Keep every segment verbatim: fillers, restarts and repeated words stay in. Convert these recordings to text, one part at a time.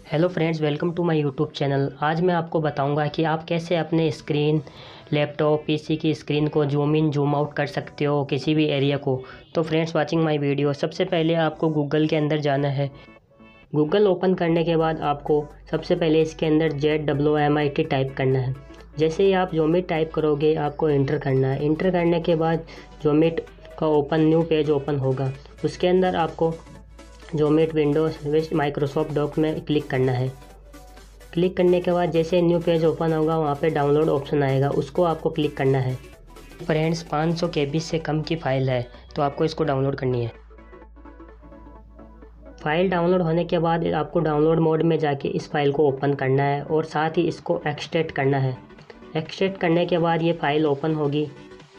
Hello friends, welcome to my YouTube channel. आज मैं आपको बताऊंगा कि आप कैसे अपने स्क्रीन, लैपटॉप, पीसी की स्क्रीन को जूम इन जूम आउट कर सकते हो किसी भी एरिया को। तो फ्रेंड्स, वाचिंग माय वीडियो। सबसे पहले आपको गूगल के अंदर जाना है। गूगल ओपन करने के बाद आपको सबसे पहले इसके अंदर Z W M I T type करना है। जैसे ही आप जूमिट टाइप करोगे आपको इंटर करना है। इंटर करने के बाद जूमिट का ओपन न्यू पेज ओपन होगा। उसके अंदर आपको ZoomIt Windows with Microsoft doc में क्लिक करना है। क्लिक करने के बाद जैसे न्यू पेज ओपन होगा वहाँ पे डाउनलोड ऑप्शन आएगा, उसको आपको क्लिक करना है। फ्रेंड्स, पाँच सौ के बी से कम की फ़ाइल है तो आपको इसको डाउनलोड करनी है। फ़ाइल डाउनलोड होने के बाद आपको डाउनलोड मोड में जाके इस फाइल को ओपन करना है और साथ ही इसको एक्सट्रैक्ट करना है। एक्सट्रैक्ट करने के बाद ये फ़ाइल ओपन होगी।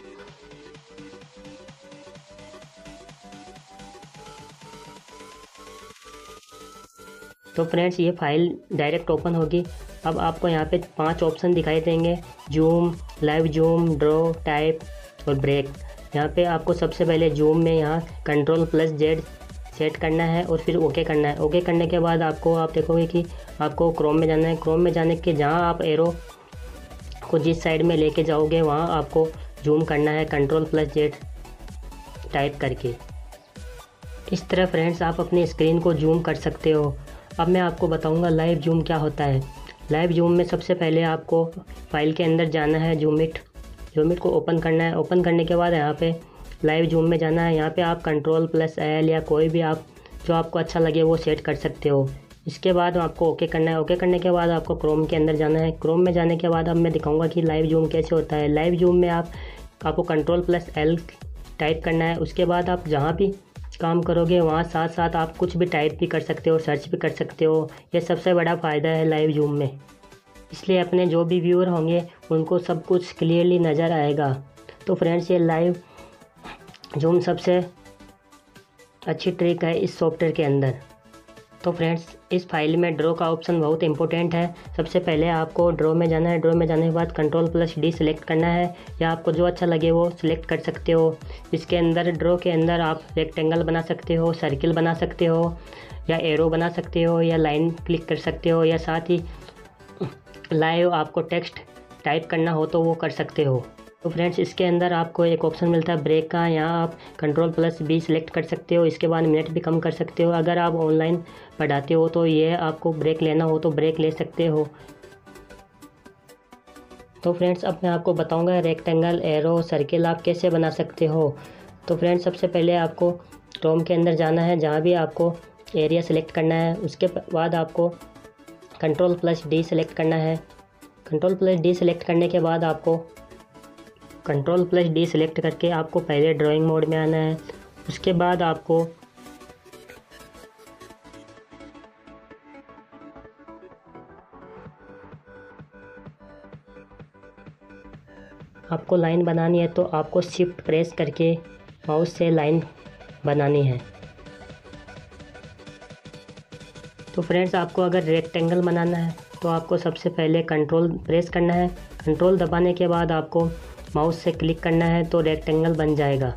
तो फ्रेंड्स, ये फ़ाइल डायरेक्ट ओपन होगी। अब आपको यहाँ पे पांच ऑप्शन दिखाई देंगे: zoom, live zoom, draw, type और ब्रेक। यहाँ पे आपको सबसे पहले जूम में यहाँ कंट्रोल प्लस जेड सेट करना है और फिर ओके करना है। ओके करने के बाद आपको आप देखोगे कि आपको क्रोम में जाना है। क्रोम में जाने के जहाँ आप एरो को जिस साइड में लेके जाओगे वहाँ आपको जूम करना है कंट्रोल प्लस जेड टाइप करके। इस तरह फ्रेंड्स आप अपनी स्क्रीन को जूम कर सकते हो। अब मैं आपको बताऊंगा लाइव जूम क्या होता है। लाइव जूम में सबसे पहले आपको फाइल के अंदर जाना है, जूमिट जूमिट को ओपन करना है। ओपन करने के बाद यहाँ पे लाइव जूम में जाना है। यहाँ पे आप कंट्रोल प्लस एल या कोई भी आप जो आपको अच्छा लगे वो सेट कर सकते हो। इसके बाद आपको ओके करना है। ओके करने के बाद आपको क्रोम के अंदर जाना है। क्रोम में जाने के बाद अब मैं दिखाऊँगा कि लाइव जूम कैसे होता है। लाइव जूम में आप आपको कंट्रोल प्लस एल टाइप करना है। उसके बाद आप जहाँ भी काम करोगे वहाँ साथ साथ आप कुछ भी टाइप भी कर सकते हो, सर्च भी कर सकते हो। ये सबसे बड़ा फ़ायदा है लाइव जूम में, इसलिए अपने जो भी व्यूअर होंगे उनको सब कुछ क्लियरली नज़र आएगा। तो फ्रेंड्स, ये लाइव जूम सबसे अच्छी ट्रिक है इस सॉफ्टवेयर के अंदर। तो फ्रेंड्स, इस फाइल में ड्रॉ का ऑप्शन बहुत इंपॉर्टेंट है। सबसे पहले आपको ड्रॉ में जाना है। ड्रॉ में जाने के बाद कंट्रोल प्लस डी सेलेक्ट करना है या आपको जो अच्छा लगे वो सिलेक्ट कर सकते हो। इसके अंदर ड्रॉ के अंदर आप रेक्टेंगल बना सकते हो, सर्किल बना सकते हो या एरो बना सकते हो या लाइन क्लिक कर सकते हो, या साथ ही लाइव आपको टेक्स्ट टाइप करना हो तो वो कर सकते हो। तो फ्रेंड्स, इसके अंदर आपको एक ऑप्शन मिलता है ब्रेक का। यहाँ आप कंट्रोल प्लस बी सिलेक्ट कर सकते हो। इसके बाद मिनट भी कम कर सकते हो। अगर आप ऑनलाइन पढ़ाते हो तो ये आपको ब्रेक लेना हो तो ब्रेक ले सकते हो। तो फ्रेंड्स, अब मैं आपको बताऊंगा रेक्टेंगल, एरो, सर्किल आप कैसे बना सकते हो। तो फ्रेंड्स, सबसे पहले आपको क्रोम के अंदर जाना है, जहाँ भी आपको एरिया सेलेक्ट करना है। उसके बाद आपको कंट्रोल प्लस डी सेलेक्ट करना है। कंट्रोल प्लस डी सेलेक्ट करने के बाद आपको कंट्रोल प्लस डी सेलेक्ट करके आपको पहले ड्राइंग मोड में आना है। उसके बाद आपको आपको लाइन बनानी है तो आपको शिफ्ट प्रेस करके माउस से लाइन बनानी है। तो फ्रेंड्स, आपको अगर रेक्टेंगल बनाना है तो आपको सबसे पहले कंट्रोल प्रेस करना है। कंट्रोल दबाने के बाद आपको माउस से क्लिक करना है तो रेक्टेंगल बन जाएगा।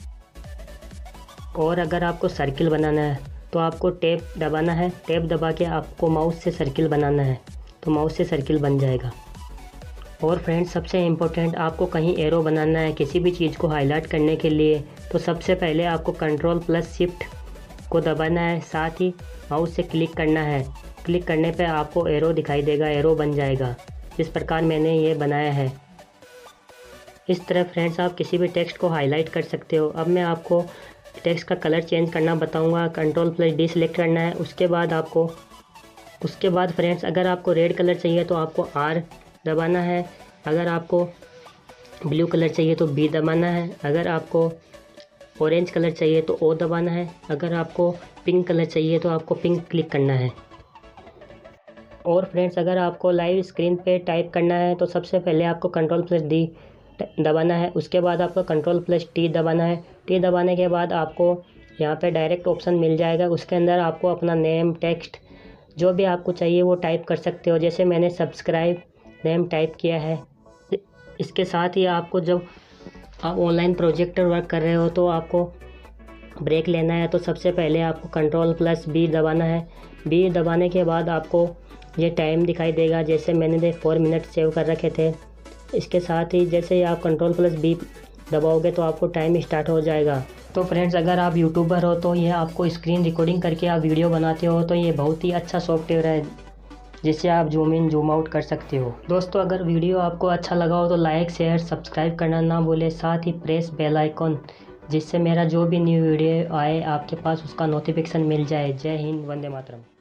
और अगर आपको सर्किल बनाना है तो आपको टैब दबाना है। टैब दबा के आपको माउस से सर्किल बनाना है तो माउस से सर्किल बन जाएगा। और फ्रेंड्स, सबसे इम्पोर्टेंट, आपको कहीं एरो बनाना है किसी भी चीज़ को हाईलाइट करने के लिए तो सबसे पहले आपको कंट्रोल प्लस शिफ्ट को दबाना है, साथ ही माउस से क्लिक करना है। क्लिक करने पे आपको एरो दिखाई देगा, एरो बन जाएगा। इस प्रकार मैंने ये बनाया है। इस तरह फ्रेंड्स आप किसी भी टेक्स्ट को हाईलाइट कर सकते हो। अब मैं आपको टेक्स्ट का कलर चेंज करना बताऊंगा। कंट्रोल प्लस डी सेलेक्ट करना है। उसके बाद आपको उसके बाद फ्रेंड्स, अगर आपको रेड कलर चाहिए तो आपको आर दबाना है। अगर आपको ब्लू कलर चाहिए तो बी दबाना है। अगर आपको ऑरेंज कलर चाहिए तो ओ दबाना है। अगर आपको पिंक कलर चाहिए तो आपको पिंक क्लिक करना है। और फ्रेंड्स, अगर आपको लाइव स्क्रीन पे टाइप करना है तो सबसे पहले आपको कंट्रोल प्लस डी दबाना है। उसके बाद आपको कंट्रोल प्लस टी दबाना है। टी दबाने के बाद आपको यहाँ पे डायरेक्ट ऑप्शन मिल जाएगा। उसके अंदर आपको अपना नेम, टेक्स्ट जो भी आपको चाहिए वो टाइप कर सकते हो। जैसे मैंने सब्सक्राइब नेम टाइप किया है। इसके साथ ही आपको जब आप ऑनलाइन प्रोजेक्टर वर्क कर रहे हो तो आपको ब्रेक लेना है तो सबसे पहले आपको कंट्रोल प्लस बी दबाना है। बी दबाने के बाद आपको ये टाइम दिखाई देगा, जैसे मैंने दे फोर मिनट सेव कर रखे थे। इसके साथ ही जैसे ही आप कंट्रोल प्लस बी दबाओगे तो आपको टाइम स्टार्ट हो जाएगा। तो फ्रेंड्स, अगर आप यूट्यूबर हो तो ये आपको स्क्रीन रिकॉर्डिंग करके आप वीडियो बनाते हो तो ये बहुत ही अच्छा सॉफ्टवेयर है, जिससे आप जूम इन जूम आउट कर सकते हो। दोस्तों, अगर वीडियो आपको अच्छा लगा हो तो लाइक शेयर सब्सक्राइब करना ना भूलें, साथ ही प्रेस बेल आइकॉन, जिससे मेरा जो भी न्यू वीडियो आए आपके पास उसका नोटिफिकेशन मिल जाए। जय हिंद, वंदे मातरम।